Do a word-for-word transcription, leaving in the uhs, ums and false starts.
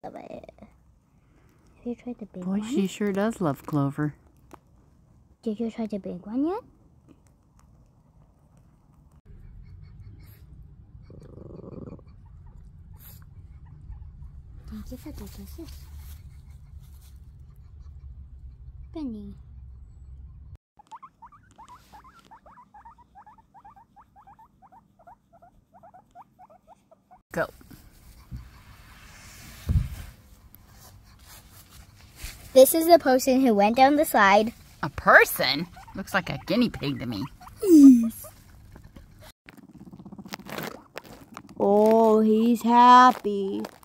Have you tried the big Boy, one? Boy, she sure does love clover. Did you try the big one yet? Thank you for the kisses. Benny. Go. This is the person who went down the slide. A person? Looks like a guinea pig to me. Yes. Oh, he's happy.